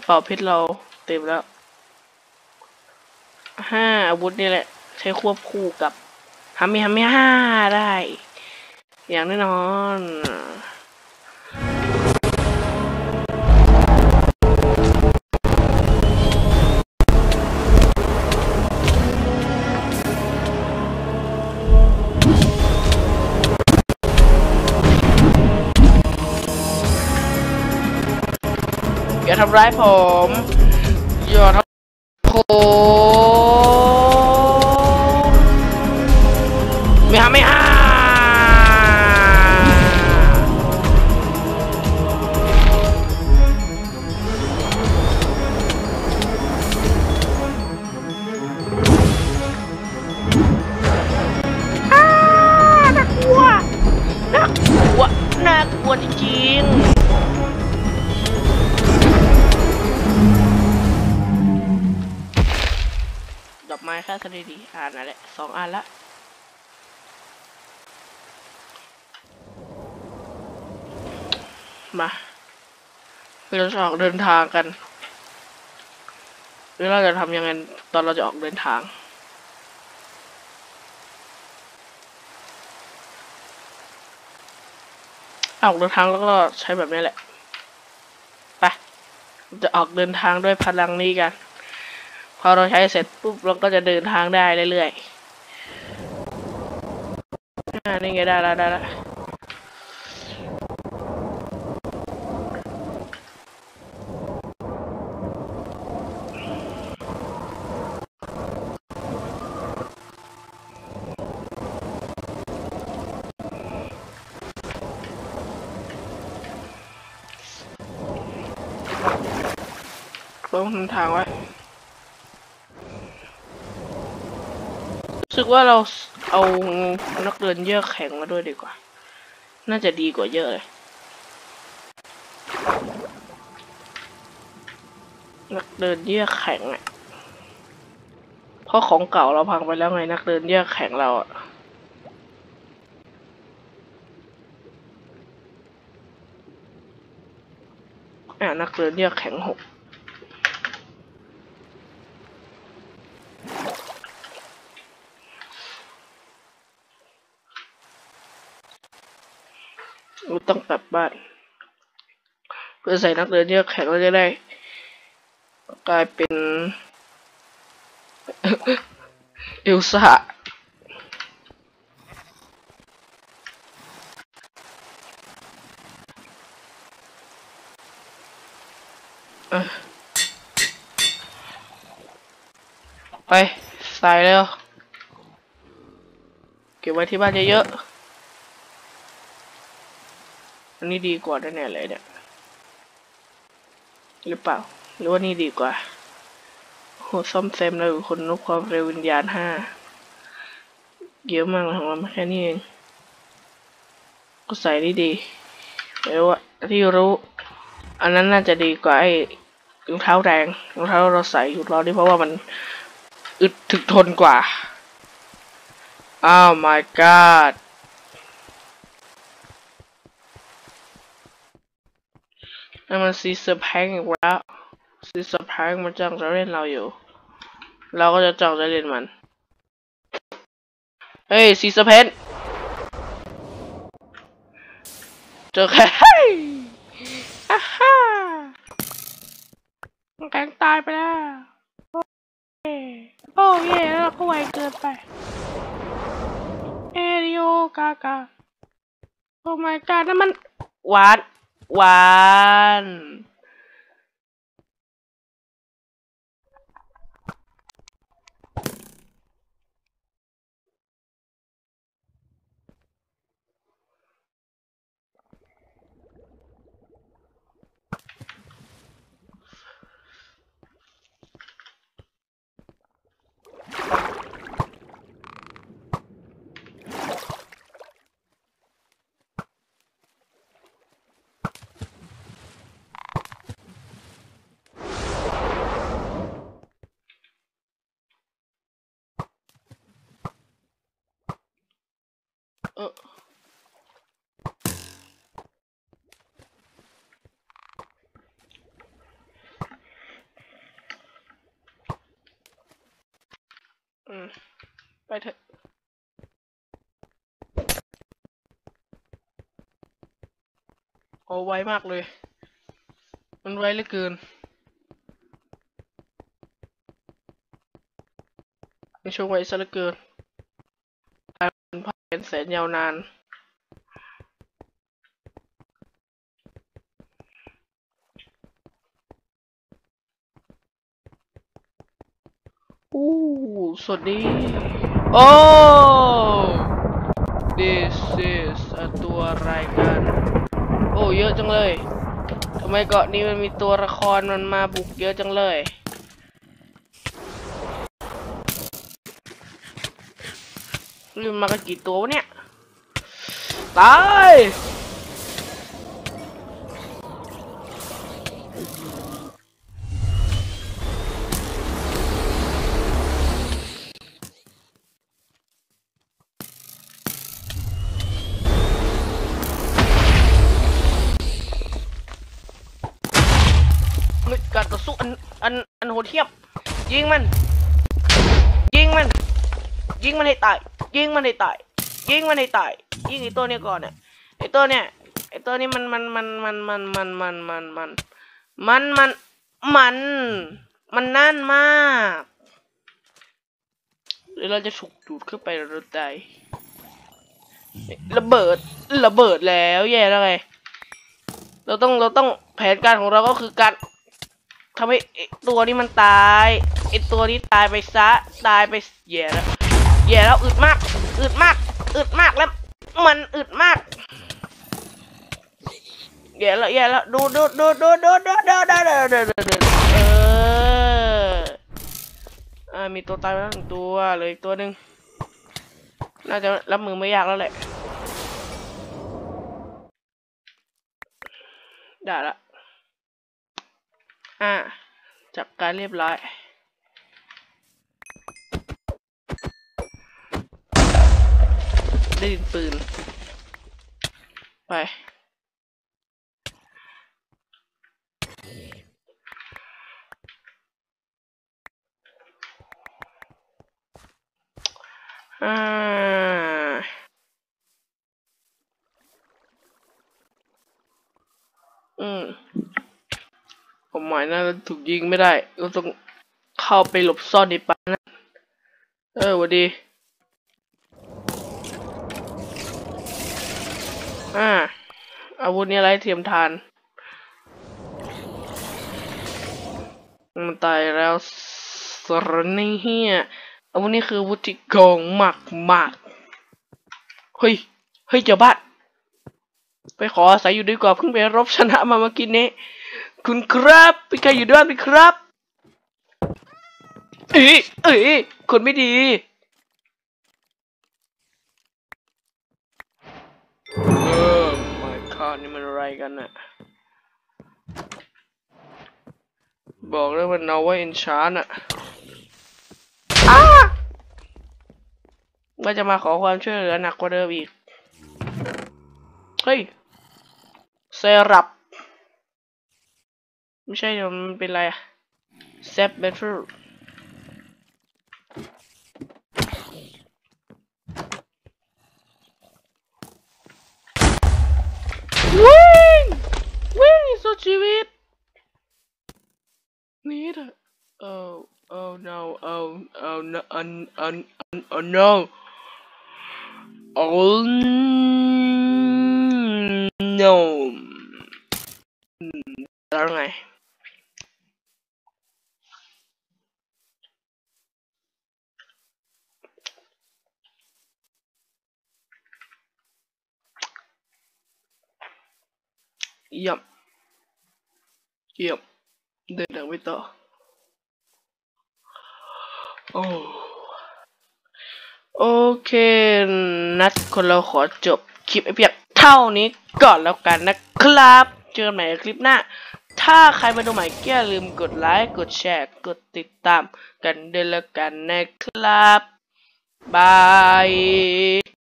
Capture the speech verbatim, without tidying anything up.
ระเป๋าเพชรเราเต็มแล้วห้าอาวุธนี่แหละใช้ควบคู่กับฮัมมี่ฮัมมี่ห้าได้อย่างแน่นอนอย่าทำร้ายผมอย่าทำผมไม่ห้าไม่ห้าน่ากลัวน่ากลัวน่ากลัวจริงดอกไม้ค่าทะเลดีอ่านนั่นแหละสองอันละมาเราจะออกเดินทางกันหรือเราจะทำยังไงตอนเราจะออกเดินทางออกเดินทางแล้วก็ใช้แบบนี้แหละไปจะออกเดินทางด้วยพลังนี้กันพอเราใช้เสร็จปุ๊บเราก็จะเดินทางได้เรื่อยๆนี่ไงได้แล้วได้แล้วต้องทำทางไว้รู้สึกว่าเราเอานักเดินเยือกแข็งมาด้วยดีกว่าน่าจะดีกว่าเยอะเลยนักเดินเยือกแข็งอ่ะเพราะของเก่าเราพังไปแล้วไงนักเดินเยือกแข็งเราอ่ะอ่ะนักเดินเยือกแข็งหกต้องกลับบ้านเพื่อใส่นักเดินเยือกแข็งเราจะได้กลายเป็นเอลซ่าไปใส่แล้วเก็บไว้ที่บ้านเยอะๆอันนี้ดีกว่าแน่ๆเลยเนี่ยหรือเปล่าหรือว่านี่ดีกว่าโหซ่อมแซมเลยคนนกความเร็ววิญญาณห้าเยอะมากเลยของเราแค่นี้เองก็ใส่ได้ดีไม่รู้ว่าที่รู้อันนั้นน่าจะดีกว่าไอ้รองเท้าแดงรองเท้าเราใส่อยู่รอนี่เพราะว่ามันอึดถึกทนกว่าอ้าว my god นั่นมันซีเซอร์แพงอีกแล้วซีเซอร์แพงมันจ้องจะเล่นเราอยู่เราก็จะจ้องจะเล่นมันเฮ้ยซีเซอร์เพนเจอแค่ฮ่าฮ่าแกงตายไปแล้วโอ้เย่แล้วก็ไวเกินไปเอริโอกากาโอ้ my god นั่นมันหวานหวานอืมไปเถอะโอ้ไวมากเลยมันไวเหลือเกินในช่วงไวซะเหลือเกินการผ่านแสนยาวนานอู้สวัสดีโอ้ this is ตัวรายการโอ้เยอะจังเลยทำไมเกาะนี้มันมีตัวละครมันมาบุกเยอะจังเลยลืมมากันกี่ตัวเนี่ยตายการต่อสู้อันอันอันโหดเหี้ยมยิงมันยิงมันยิงมันให้ตายยิงมันให้ตายยิงมันให้ตายยิงไอตัวนี้ก่อนเนี่ยไอตัวเนี่ยไอตัวนี้มันมันมันมันมันมันมันมันมันมันมันมันมันนั่นมากเดี๋ยวเราจะถูกดูดเข้าไปเราตายระเบิดระเบิดแล้วแย่แล้วไงเราต้องเราต้องแผนการของเราก็คือการทำให้ตัวนี้มันตายไอตัวนี้ตายไปซะตายไปแย่แล้วแย่แล้วอึดมากอึดมากอึดมากแล้วมันอึดมากแย่แล้วแย่แล้วดูดูดูดูดูดูดูดูดูดูดูเอออ่ามีตัวตายไปแล้วหนึ่งตัวเลยอีกตัวหนึ่งน่าจะรับมือไม่ยากแล้วแหละได้ละอ่าจับการเรียบร้อยได้ยินปืนไปอ่าอืมผมหมายน่าจะถูกยิงไม่ได้เราต้องเข้าไปหลบซ่อนในป่านะเออวัสดีอ่าอาวุธนี้อะไรเทียมทานมันตายแล้วสรนี่เฮียอาวุธนี้คืออาวุธที่โกงมากมากเฮ้ยเฮ้ยเจ้าบ้านไปขออาศัยอยู่ดีกว่าเพิ่งไปรบชนะมาเมื่อกี้นี้คุณครับเป็นใครอยู่ด้วยไหมครับเอ้ยเอ้ยคนไม่ดีเออไม่ค่านี่มันอะไรกันน่ะบอกเลยว่าเอาไว้อินชาร์น่ะอ้าว่าจะมาขอความช่วยเหลือหนักกว่าเดิมอีกเฮ้ยเซรับไม่ใช่มันเป็นอะไรอะเซฟเบทเทิลวิ่งวิ่งสุดชีวิตนี่เถอะ oh oh no oh oh no oh oh oh no oh no แล้วไงเยี่ยมเยี่ยมเดินทางไปต่อโอ้โอเคนัดคนเราขอจบคลิปไอเพียงเท่านี้ก่อนแล้วกันนะครับเจอกันใหม่ในคลิปหน้าถ้าใครมาดูใหม่ก็อย่าลืมกดไลค์กดแชร์กดติดตามกันด้วยแล้วกันนะครับบาย